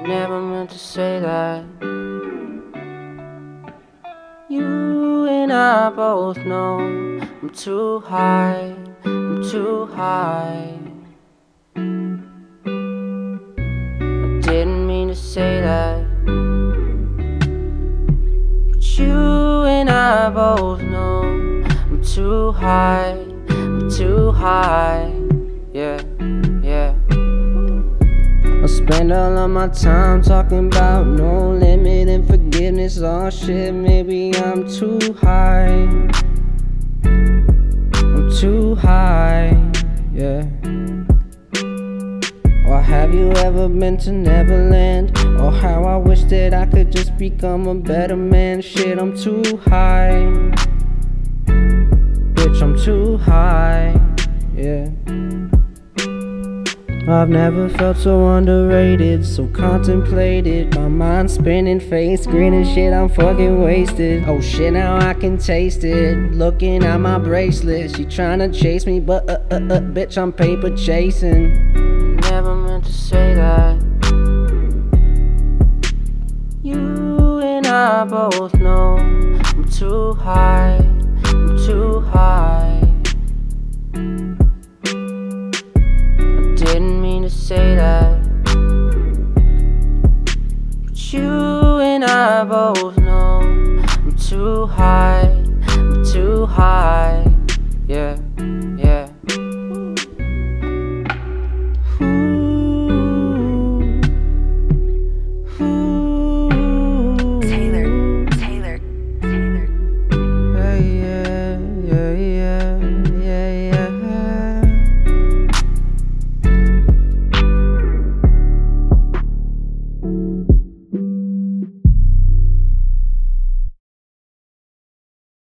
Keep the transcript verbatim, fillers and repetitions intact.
never meant to say that. You and I both know I'm too high, I'm too high. I didn't mean to say that, but you and I both know I'm too high, I'm too high. Yeah, yeah. I spend all of my time talking about no limit and forgiveness. Oh shit, maybe I'm too high, I'm too high, yeah. Or have you ever been to Neverland? Or how I wish that I could just become a better man. Shit, I'm too high, bitch, I'm too high, yeah. I've never felt so underrated, so contemplated. My mind spinning, face grinning, shit, I'm fucking wasted. Oh shit, now I can taste it. Looking at my bracelet, she tryna chase me, but uh uh uh, bitch, I'm paper chasing. Never meant to say that. You and I both know I'm too high, I'm too high. Didn't mean to say that, but you and I both know I'm too high, I'm too high.